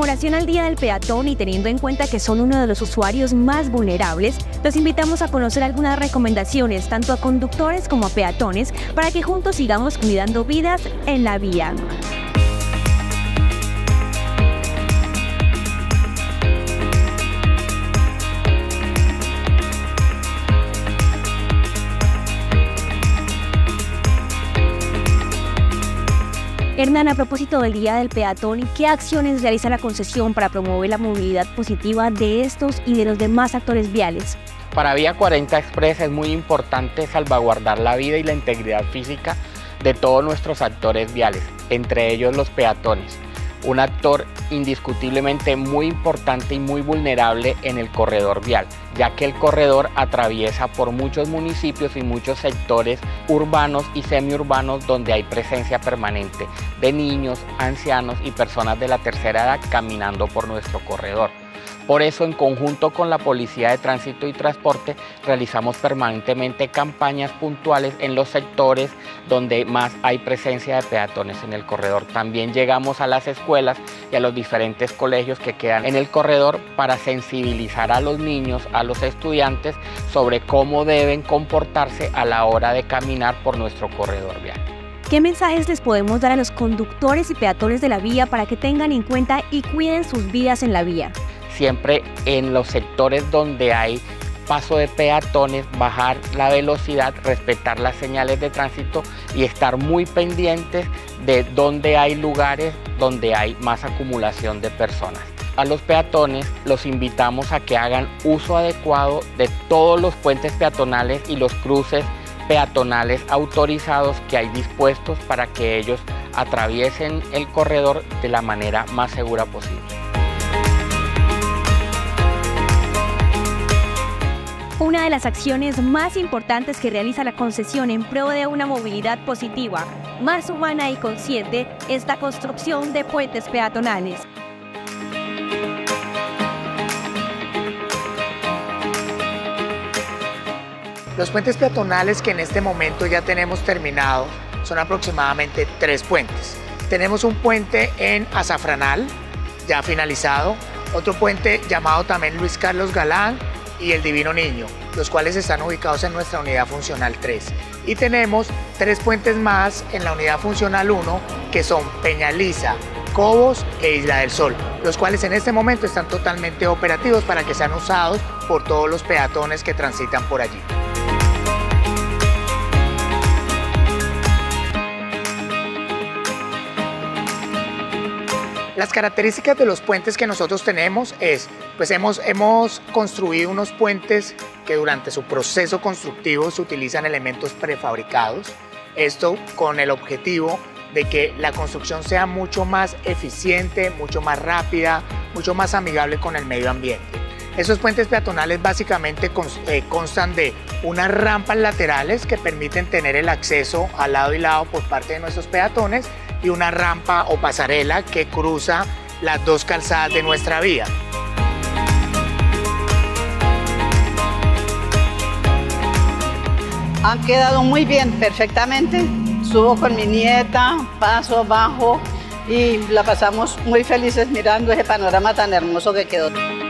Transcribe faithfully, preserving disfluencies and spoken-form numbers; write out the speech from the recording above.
conmemoración al Día del Peatón y teniendo en cuenta que son uno de los usuarios más vulnerables, los invitamos a conocer algunas recomendaciones tanto a conductores como a peatones para que juntos sigamos cuidando vidas en la vía. Hernán, a propósito del Día del Peatón, ¿qué acciones realiza la concesión para promover la movilidad positiva de estos y de los demás actores viales? Para Vía cuarenta Express es muy importante salvaguardar la vida y la integridad física de todos nuestros actores viales, entre ellos los peatones. Un actor indiscutiblemente muy importante y muy vulnerable en el corredor vial, ya que el corredor atraviesa por muchos municipios y muchos sectores urbanos y semiurbanos donde hay presencia permanente de niños, ancianos y personas de la tercera edad caminando por nuestro corredor. Por eso, en conjunto con la Policía de Tránsito y Transporte, realizamos permanentemente campañas puntuales en los sectores donde más hay presencia de peatones en el corredor. También llegamos a las escuelas y a los diferentes colegios que quedan en el corredor para sensibilizar a los niños, a los estudiantes, sobre cómo deben comportarse a la hora de caminar por nuestro corredor vial. ¿Qué mensajes les podemos dar a los conductores y peatones de la vía para que tengan en cuenta y cuiden sus vidas en la vía? Siempre en los sectores donde hay paso de peatones, bajar la velocidad, respetar las señales de tránsito y estar muy pendientes de donde hay lugares donde hay más acumulación de personas. A los peatones los invitamos a que hagan uso adecuado de todos los puentes peatonales y los cruces peatonales autorizados que hay dispuestos para que ellos atraviesen el corredor de la manera más segura posible. Una de las acciones más importantes que realiza la concesión en pro de una movilidad positiva, más humana y consciente, es la construcción de puentes peatonales. Los puentes peatonales que en este momento ya tenemos terminados son aproximadamente tres puentes. Tenemos un puente en Azafranal, ya finalizado, otro puente llamado también Luis Carlos Galán y el Divino Niño, los cuales están ubicados en nuestra unidad funcional tres. Y tenemos tres puentes más en la unidad funcional uno, que son Peñaliza, Cobos e Isla del Sol, los cuales en este momento están totalmente operativos para que sean usados por todos los peatones que transitan por allí. Las características de los puentes que nosotros tenemos es, pues hemos, hemos construido unos puentes que durante su proceso constructivo se utilizan elementos prefabricados, esto con el objetivo de que la construcción sea mucho más eficiente, mucho más rápida, mucho más amigable con el medio ambiente. Esos puentes peatonales básicamente constan de unas rampas laterales que permiten tener el acceso al lado y lado por parte de nuestros peatones y una rampa o pasarela que cruza las dos calzadas de nuestra vía. Han quedado muy bien, perfectamente. Subo con mi nieta, paso, bajo y la pasamos muy felices mirando ese panorama tan hermoso que quedó.